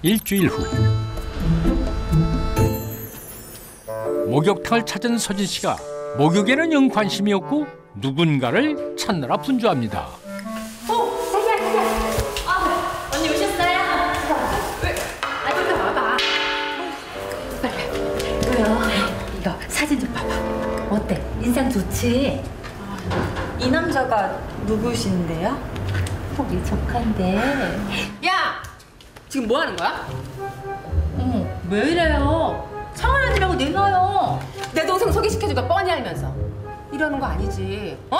일주일 후 목욕탕을 찾은 서진 씨가 목욕에는 영 관심이 없고 누군가를 찾느라 분주합니다. 언니 오셨어요? 왜? 이리 와봐. 빨리. 왜요? 이거 사진 좀 봐봐. 어때? 인상 좋지? 이 남자가 누구신데요? 우리 조카인데. 야! 지금 뭐 하는 거야? 어머, 왜 이래요? 상하느라고 내놔요. 내 동생 소개시켜주니까 뻔히 알면서 이러는 거 아니지? 어?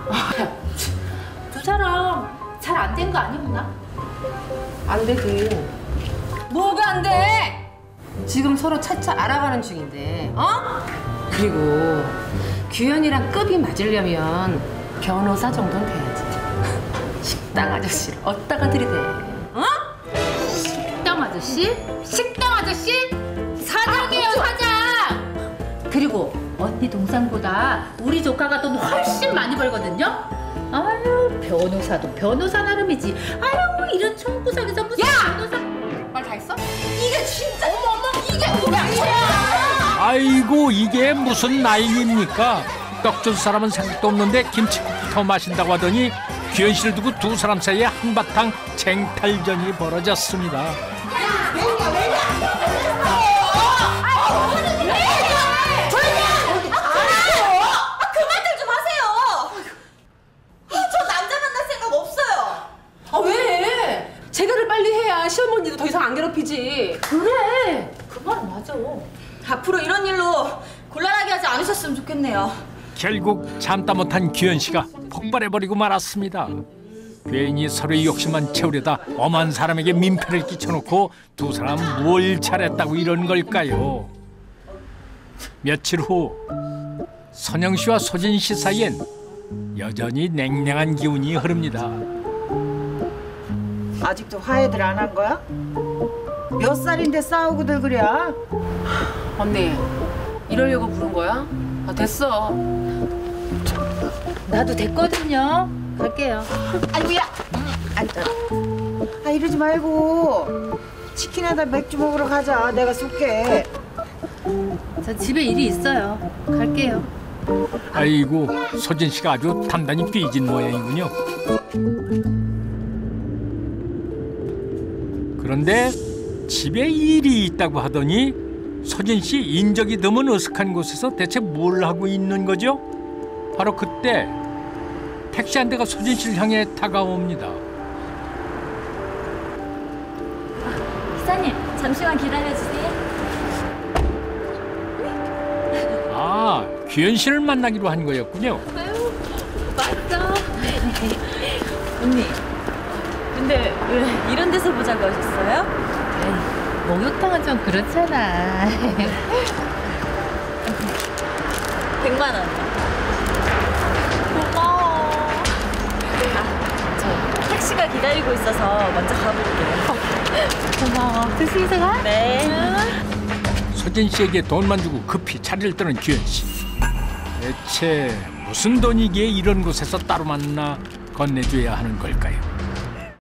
두 사람 잘 안 된 거 아니구나? 안 되지. 뭐가 안 돼? 지금 서로 차차 알아가는 중인데, 어? 그리고 규현이랑 급이 맞으려면 변호사 정도는 돼야지. 식당 아저씨를 어디다가 들이대? 어? 식당 아저씨? 식당 아저씨? 사장이에요, 사장! 그리고 언니 동생보다 우리 조카가 돈 훨씬 많이 벌거든요? 아유, 변호사도 변호사 나름이지. 아유, 이런 총구석에서 무슨 변호사... 말 다 했어? 이게 진짜... 어머, 이게 뭐야? 아이고 이게 무슨 난리입니까? 떡 줄 사람은 생각도 없는데 김치국부터 마신다고 하더니 규현 씨를 두고 두 사람 사이에 한바탕 쟁탈전이 벌어졌습니다. 그만들 좀 하세요. 저 남자 만날 생각 없어요. 아 왜? 제거를 빨리 해야 시어머니도 더 이상 안 괴롭히지. 그래, 그 말은 맞아. 앞으로 이런 일로 곤란하게 하지 않으셨으면 좋겠네요. 결국 참다 못한 규현 씨가 폭발해버리고 말았습니다. 괜히 서로의 욕심만 채우려다 엄한 사람에게 민폐를 끼쳐놓고 두 사람 뭘 잘했다고 이런 걸까요? 며칠 후 선영 씨와 소진 씨 사이엔 여전히 냉랭한 기운이 흐릅니다. 아직도 화해들 안 한 거야? 몇 살인데 싸우고들 그래? 언니, 이러려고 부른 거야? 아 됐어. 나도 됐거든요. 갈게요. 아이고야! 앉아. 아 이러지 말고 치킨에다 맥주 먹으러 가자. 내가 쏠게. 저 집에 일이 있어요. 갈게요. 아이고 소진 씨가 아주 단단히 삐진 모양이군요. 그런데 집에 일이 있다고 하더니 소진 씨 인적이 드문 어색한 곳에서 대체 뭘 하고 있는 거죠? 바로 그때 택시 한 대가 소진 씨를 향해 다가옵니다. 기사님, 잠시만 기다려주세요. 아, 규현 씨를 만나기로 한 거였군요. 아유, 맞다. 언니, 근데 왜 이런 데서 보자고 하셨어요? 목욕탕은 좀 그렇잖아. 100만 원. 고마워. 저 택시가 기다리고 있어서 먼저 가볼게요. 고마워. 조심히 가. 네. 소진 씨에게 돈만 주고 급히 자리를 뜨는 규현 씨. 대체 무슨 돈이기에 이런 곳에서 따로 만나 건네줘야 하는 걸까요?